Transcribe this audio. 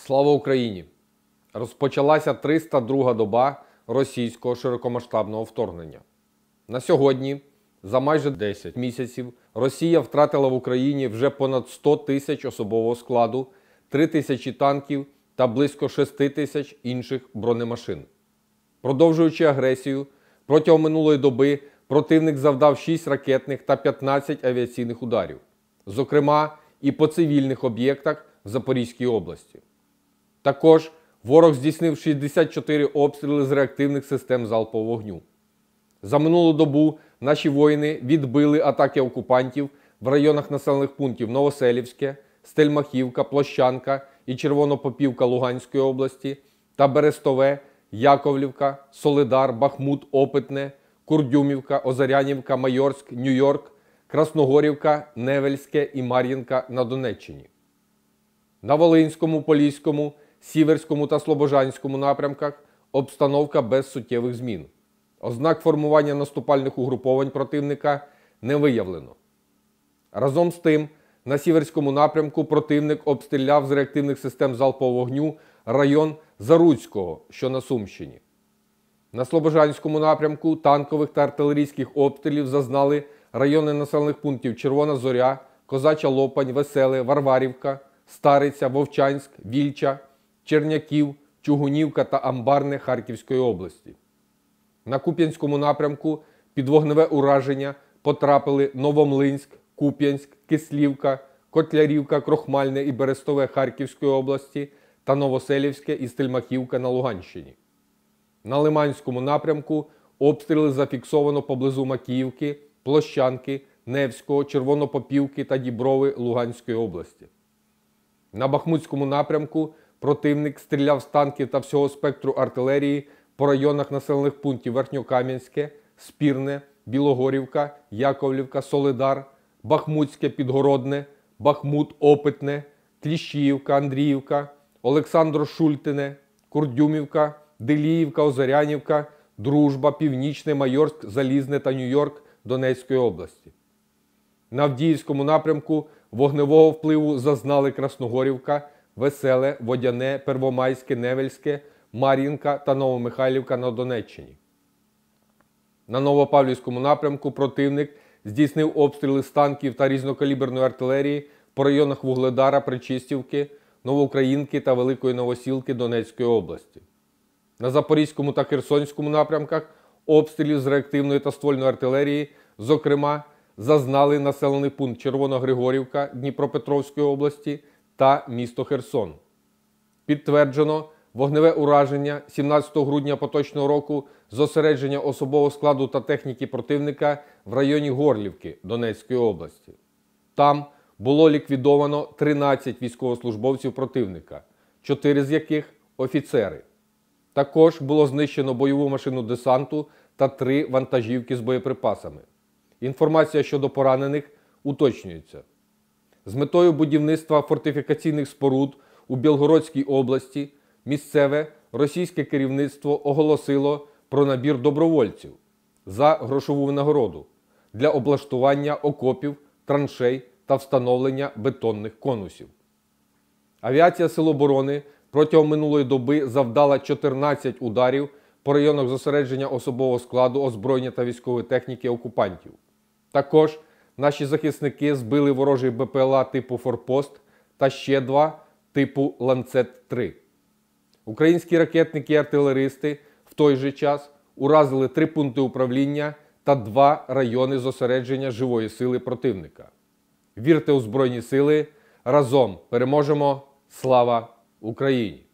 Слава Україні! Розпочалася 302-га доба російського широкомасштабного вторгнення. На сьогодні, за майже 10 місяців, Росія втратила в Україні вже понад 100 тисяч особового складу, 3 тисячі танків та близько 6 тисяч інших бронемашин. Продовжуючи агресію, протягом минулої доби противник завдав 6 ракетних та 15 авіаційних ударів, зокрема і по цивільних об'єктах в Запорізькій області. Також ворог здійснив 64 обстріли з реактивних систем залпового вогню. За минулу добу наші воїни відбили атаки окупантів в районах населених пунктів Новоселівське, Стельмахівка, Площанка і Червонопопівка Луганської області та Берестове, Яковлівка, Солидар, Бахмут, Опитне, Курдюмівка, Озарянівка, Майорськ, Нью-Йорк, Красногорівка, Невельське і Мар'їнка на Донеччині. На Волинському, Поліському, Сіверському та Слобожанському напрямках обстановка без суттєвих змін. Ознак формування наступальних угруповань противника не виявлено. Разом з тим, на Сіверському напрямку противник обстріляв з реактивних систем залпового вогню район Заруцького, що на Сумщині. На Слобожанському напрямку танкових та артилерійських обстрілів зазнали райони населених пунктів Червона Зоря, Козача Лопань, Веселе, Варварівка, Стариця, Вовчанськ, Вільча, Черняків, Чугунівка та Амбарне Харківської області. На Куп'янському напрямку під вогневе ураження потрапили Новомлинськ, Куп'янськ, Кислівка, Котлярівка, Крохмальне і Берестове Харківської області та Новоселівське і Стельмахівка на Луганщині. На Лиманському напрямку обстріли зафіксовано поблизу Макіївки, Площанки, Невського, Червонопопівки та Діброви Луганської області. На Бахмутському напрямку противник стріляв з танків та всього спектру артилерії по районах населених пунктів Верхньокам'янське, Спірне, Білогорівка, Яковлівка, Солидар, Бахмутське, Підгородне, Бахмут, Опитне, Кліщіївка, Андріївка, Олександро-Шультине, Курдюмівка, Деліївка, Озарянівка, Дружба, Північне, Майорськ, Залізне та Нью-Йорк Донецької області. На Авдіївському напрямку вогневого впливу зазнали Красногорівка, Веселе, Водяне, Первомайське, Невельське, Мар'їнка та Новомихайлівка на Донеччині. На Новопавлівському напрямку противник здійснив обстріли з танків та різнокаліберної артилерії по районах Вугледара, Причистівки, Новоукраїнки та Великої Новосілки Донецької області. На Запорізькому та Херсонському напрямках обстрілів з реактивної та ствольної артилерії, зокрема, зазнали населений пункт Червоногригорівка Дніпропетровської області та місто Херсон. Підтверджено вогневе ураження 17 грудня поточного року зосередження особового складу та техніки противника в районі Горлівки Донецької області. Там було ліквідовано 13 військовослужбовців противника, 4 з яких – офіцери. Також було знищено бойову машину десанту та 3 вантажівки з боєприпасами. Інформація щодо поранених уточнюється. З метою будівництва фортифікаційних споруд у Білгородській області місцеве російське керівництво оголосило про набір добровольців за грошову винагороду для облаштування окопів, траншей та встановлення бетонних конусів. Авіація Сил оборони протягом минулої доби завдала 14 ударів по районах зосередження особового складу, озброєння та військової техніки окупантів. Також наші захисники збили ворожий БПЛА типу «Форпост» та ще 2 типу «Ланцет-3». Українські ракетники і артилеристи в той же час уразили 3 пункти управління та 2 райони зосередження живої сили противника. Вірте у Збройні Сили! Разом переможемо! Слава Україні!